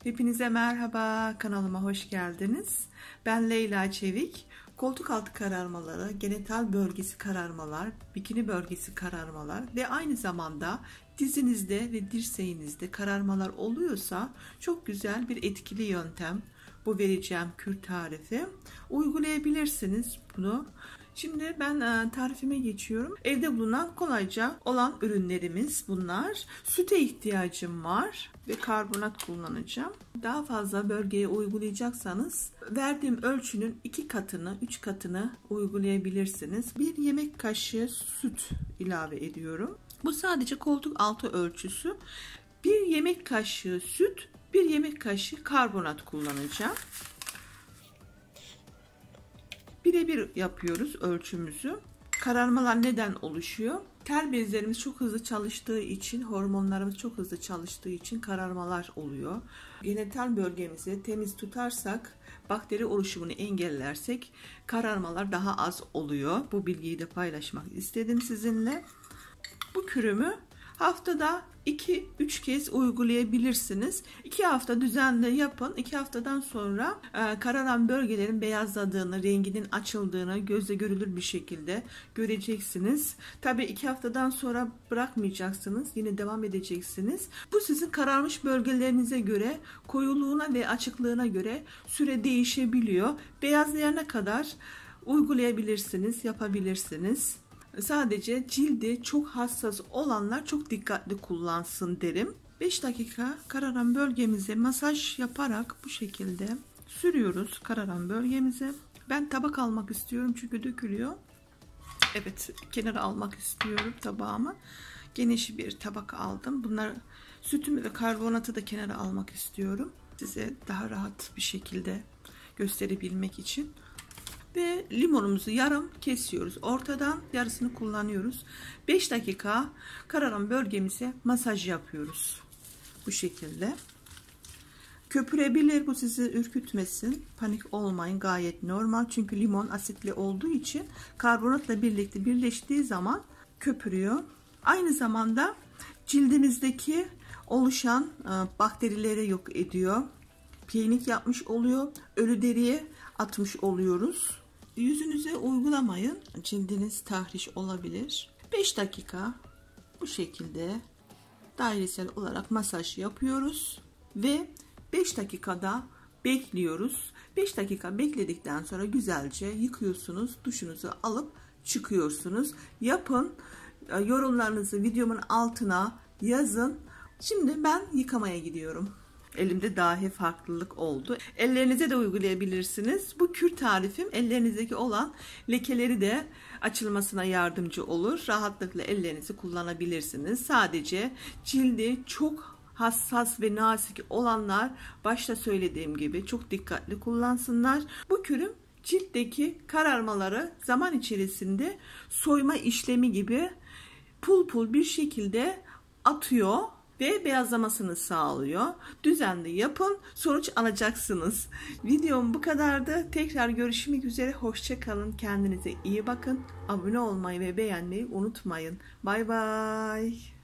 Hepinize merhaba, kanalıma hoş geldiniz. Ben Leyla Çevik. Koltuk altı kararmaları, genital bölgesi kararmalar, bikini bölgesi kararmalar ve aynı zamanda dizinizde ve dirseğinizde kararmalar oluyorsa çok güzel bir etkili yöntem. Bu vereceğim kür tarifi. Uygulayabilirsiniz bunu. Şimdi ben tarifime geçiyorum. Evde bulunan kolayca olan ürünlerimiz bunlar. Süte ihtiyacım var ve karbonat kullanacağım. Daha fazla bölgeye uygulayacaksanız verdiğim ölçünün 2 katını, 3 katını uygulayabilirsiniz. 1 yemek kaşığı süt ilave ediyorum. Bu sadece koltuk altı ölçüsü. 1 yemek kaşığı süt, 1 yemek kaşığı karbonat kullanacağım. Birebir yapıyoruz ölçümüzü. Kararmalar neden oluşuyor? Ter bezlerimiz çok hızlı çalıştığı için, hormonlarımız çok hızlı çalıştığı için kararmalar oluyor. Genital bölgemizi temiz tutarsak, bakteri oluşumunu engellersek kararmalar daha az oluyor. Bu bilgiyi de paylaşmak istedim sizinle. Bu kürümü haftada 2-3 kez uygulayabilirsiniz. 2 hafta düzenli yapın. 2 haftadan sonra kararan bölgelerin beyazladığını, renginin açıldığını gözle görülür bir şekilde göreceksiniz. Tabii 2 haftadan sonra bırakmayacaksınız. Yine devam edeceksiniz. Bu sizin kararmış bölgelerinize göre, koyuluğuna ve açıklığına göre süre değişebiliyor. Beyazlayana kadar uygulayabilirsiniz, yapabilirsiniz. Sadece cildi çok hassas olanlar çok dikkatli kullansın derim. 5 dakika kararan bölgemize masaj yaparak bu şekilde sürüyoruz kararan bölgemize. Ben tabak almak istiyorum çünkü dökülüyor. Evet, kenara almak istiyorum tabağımı. Geniş bir tabak aldım. Bunlar sütümü ve karbonatı da kenara almak istiyorum. Size daha rahat bir şekilde gösterebilmek için. Ve limonumuzu yarım kesiyoruz. Ortadan yarısını kullanıyoruz. 5 dakika kararan bölgemize masaj yapıyoruz. Bu şekilde. Köpürebilir, bu sizi ürkütmesin. Panik olmayın, gayet normal. Çünkü limon asitli olduğu için karbonatla birlikte birleştiği zaman köpürüyor. Aynı zamanda cildimizdeki oluşan bakterileri yok ediyor. Peeling yapmış oluyor. Ölü deriye atmış oluyoruz. Yüzünüze uygulamayın. Cildiniz tahriş olabilir. 5 dakika bu şekilde dairesel olarak masaj yapıyoruz ve 5 dakikada bekliyoruz. 5 dakika bekledikten sonra güzelce yıkıyorsunuz. Duşunuzu alıp çıkıyorsunuz. Yapın. Yorumlarınızı videomun altına yazın. Şimdi ben yıkamaya gidiyorum. Elimde dahi farklılık oldu. Ellerinize de uygulayabilirsiniz. Bu kür tarifim ellerinizdeki olan lekeleri de açılmasına yardımcı olur. Rahatlıkla ellerinizi kullanabilirsiniz. Sadece cildi çok hassas ve nazik olanlar başta söylediğim gibi çok dikkatli kullansınlar. Bu kürüm ciltteki kararmaları zaman içerisinde soyma işlemi gibi pul pul bir şekilde atıyor ve beyazlamasını sağlıyor. Düzenli yapın, sonuç alacaksınız. Videom bu kadardı. Tekrar görüşmek üzere. Hoşça kalın. Kendinize iyi bakın. Abone olmayı ve beğenmeyi unutmayın. Bay bay.